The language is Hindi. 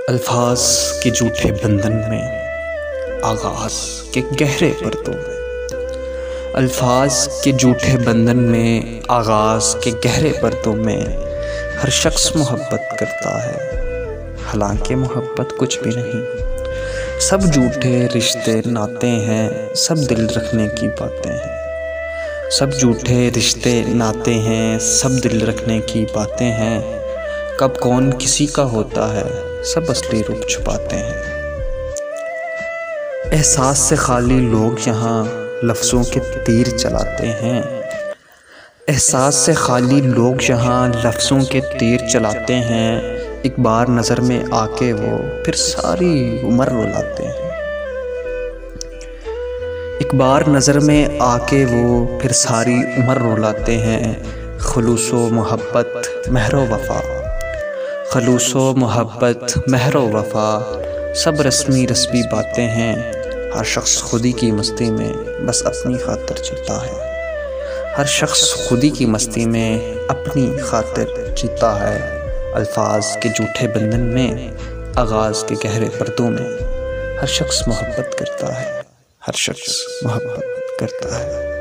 अल्फाज के झूठे बंधन में, आगाज के गहरे पर्दों में। अल्फाज के झूठे बंधन में, आगाज के गहरे पर्दों में हर शख्स मोहब्बत करता है, हालांकि मोहब्बत कुछ भी नहीं। सब झूठे रिश्ते नाते हैं, सब दिल रखने की बातें हैं। सब झूठे रिश्ते नाते हैं, सब दिल रखने की बातें हैं। कब कौन किसी का होता है, सब असली रूप छुपाते हैं। एहसास से खाली लोग यहाँ लफ्ज़ों के तीर चलाते हैं। एहसास से खाली लोग यहाँ लफ्ज़ों के तीर चलाते हैं। एक बार नज़र में आके वो फिर सारी उम्र रुलाते हैं। एक बार नज़र में आके वो फिर सारी उम्र रुलाते हैं। खलूसो मोहब्बत महरो वफ़ा, खलूसो मोहब्बत महरो वफ़ा, सब रस्मी रस्मी बातें हैं। हर शख्स खुदी की मस्ती में बस अपनी खातिर जीता है। हर शख्स खुदी की मस्ती में अपनी खातिर जीता है। अल्फाज के झूठे बंधन में, आगाज़ के गहरे पर्दों में हर शख्स मोहब्बत करता है, हर शख्स मोहब्बत करता है।